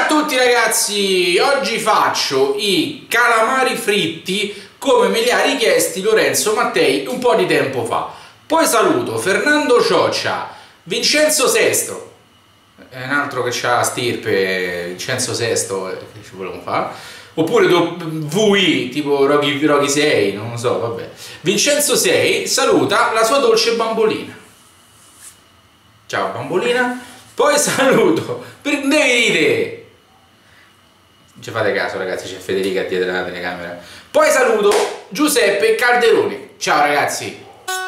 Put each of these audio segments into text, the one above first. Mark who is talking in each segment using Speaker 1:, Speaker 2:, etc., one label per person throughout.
Speaker 1: Ciao a tutti ragazzi, oggi faccio i calamari fritti come me li ha richiesti Lorenzo Mattei un po' di tempo fa. Poi saluto Fernando Cioccia, Vincenzo Sesto, è un altro che c'ha stirpe, Vincenzo Sesto, che ci volevamo fare, oppure VI, tipo Rocky 6, non lo so, vabbè. Vincenzo 6 saluta la sua dolce bambolina. Ciao bambolina. Poi saluto, prendete! Non ci fate caso ragazzi, c'è Federica dietro la telecamera. Poi saluto Giuseppe Calderoni. Ciao ragazzi!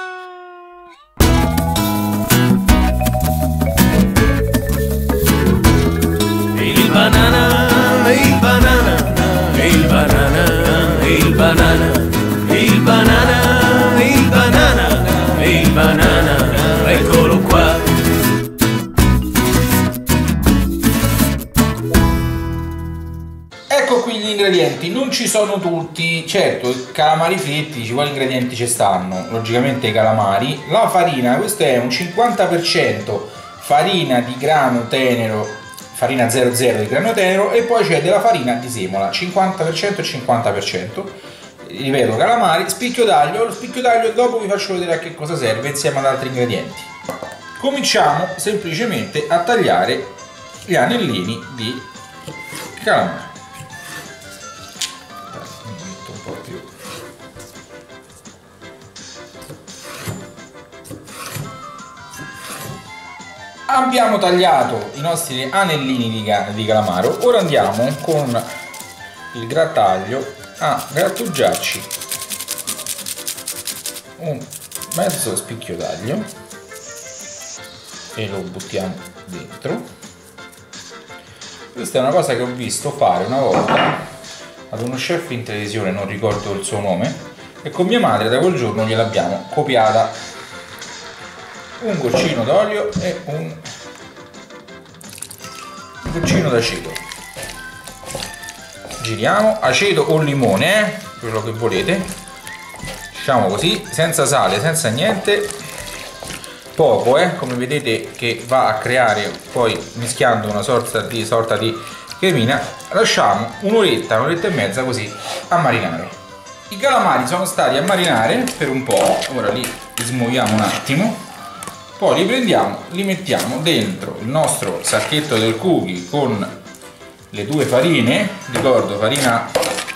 Speaker 2: Il banana, il banana, il banana, il banana, il banana, il banana, il banana, eccolo qua.
Speaker 1: Ecco qui gli ingredienti, non ci sono tutti, certo i calamari fritti, quali ingredienti ci stanno? Logicamente i calamari, la farina, questo è un 50% farina di grano tenero, farina 00 di grano tenero, e poi c'è della farina di semola, 50% e 50%, ripeto calamari, spicchio d'aglio, lo spicchio d'aglio dopo vi faccio vedere a che cosa serve insieme ad altri ingredienti. Cominciamo semplicemente a tagliare gli anellini di calamari. Abbiamo tagliato i nostri anellini di calamaro, ora andiamo con il grattaglio a grattugiarci un mezzo spicchio d'aglio e lo buttiamo dentro. Questa è una cosa che ho visto fare una volta ad uno chef in televisione, non ricordo il suo nome, e con mia madre da quel giorno gliel'abbiamo copiata. Un goccino d'olio e un goccino d'aceto. Giriamo, aceto o limone, quello che volete, diciamo così, senza sale, senza niente, poco, come vedete, che va a creare poi, mischiando una sorta di cremina. Lasciamo un'oretta e mezza così a marinare. I calamari sono stati a marinare per un po', ora li smuoviamo un attimo. Poi li prendiamo, li mettiamo dentro il nostro sacchetto del cookie con le due farine, ricordo farina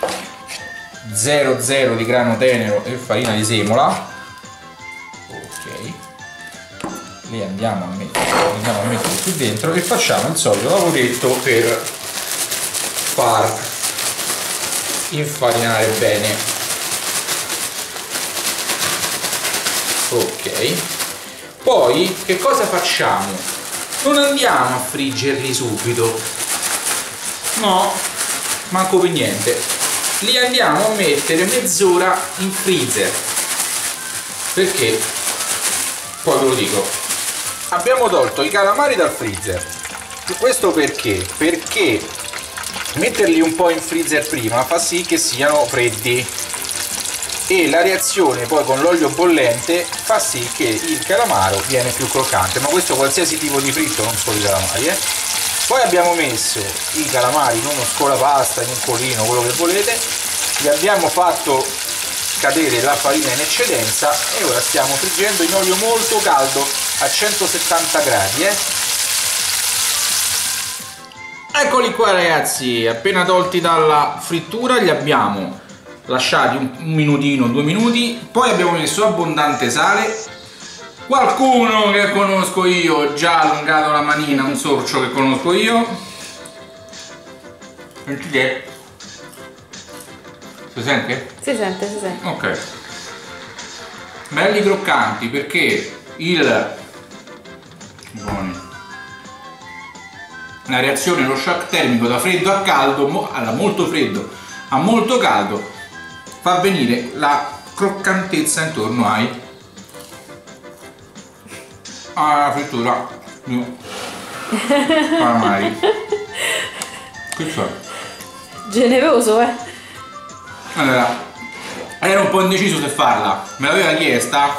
Speaker 1: 00 di grano tenero e farina di semola. Ok, li andiamo a mettere qui dentro e facciamo il solito lavoretto per far infarinare bene. Ok. Poi che cosa facciamo? Non andiamo a friggerli subito, no, manco per niente, li andiamo a mettere mezz'ora in freezer, perché poi ve lo dico. Abbiamo tolto i calamari dal freezer, questo perché? Perché metterli un po' in freezer prima fa sì che siano freddi, e la reazione poi con l'olio bollente fa sì che il calamaro viene più croccante, ma questo qualsiasi tipo di fritto, non solo i calamari. Poi abbiamo messo i calamari in uno scolapasta, in un colino, quello che volete, gli abbiamo fatto cadere la farina in eccedenza e ora stiamo friggendo in olio molto caldo a 170 gradi. Eccoli qua ragazzi, appena tolti dalla frittura li abbiamo lasciati un minutino, 2 minuti, poi abbiamo messo abbondante sale. Qualcuno che conosco io già ha allungato la manina, un sorcio che conosco io. Sentite? Si sente? Si sente, si sente. Ok. Belli croccanti perché la reazione, lo shock termico da freddo a caldo, molto freddo a molto caldo, fa venire la croccantezza intorno alla frittura di calamari. Che c'è?
Speaker 3: Generoso,
Speaker 1: Allora, ero un po' indeciso se farla, me l'aveva chiesta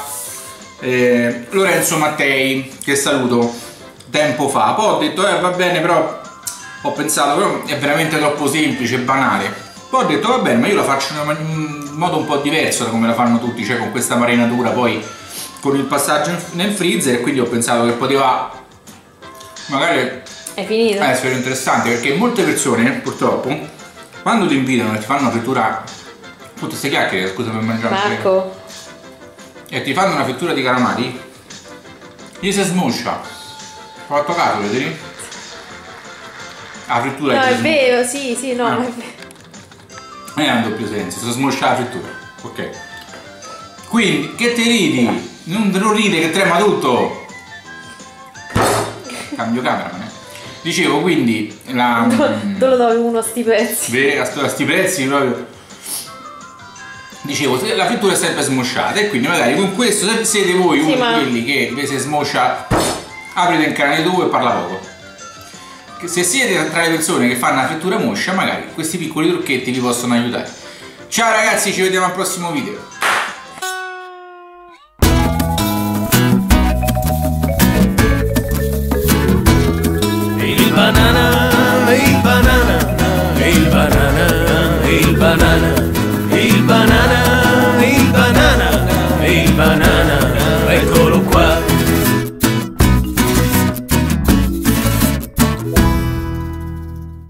Speaker 1: Lorenzo Mattei, che saluto, tempo fa. Poi ho detto va bene, però ho pensato però è veramente troppo semplice e banale. Poi ho detto va bene, ma io la faccio in modo un po' diverso da come la fanno tutti, cioè con questa marinatura poi con il passaggio nel freezer, e quindi ho pensato che poteva magari
Speaker 3: È finito?
Speaker 1: essere interessante, perché molte persone purtroppo quando ti invitano e ti fanno una frittura, tutte queste chiacchiere, scusa per mangiare,
Speaker 3: Marco.
Speaker 1: e ti fanno una frittura di calamari, gli si smoscia. Ho fatto caso, vedi? La frittura
Speaker 3: No,
Speaker 1: gli
Speaker 3: è
Speaker 1: si
Speaker 3: vero, sì, no,
Speaker 1: Ah.
Speaker 3: è vero.
Speaker 1: ha un doppio senso, si smoscia la frittura. Ok. Quindi, che ti ridi? Non ride che trema tutto. Cambio cameraman. Dicevo, quindi la
Speaker 3: Dove lo trovi uno a sti pezzi?
Speaker 1: a sti prezzi proprio. Dicevo, la frittura è sempre smosciata, e quindi magari con questo, se siete voi
Speaker 3: Sì,
Speaker 1: uno
Speaker 3: ma-
Speaker 1: di quelli che invece smoscia, aprite il canale 2 e parla poco. Che se siete tra le persone che fanno la frittura moscia, magari questi piccoli trucchetti vi possono aiutare. Ciao ragazzi, ci vediamo al prossimo video.
Speaker 2: Il banana, il banana, il banana, il banana, il banana, il banana, il banana.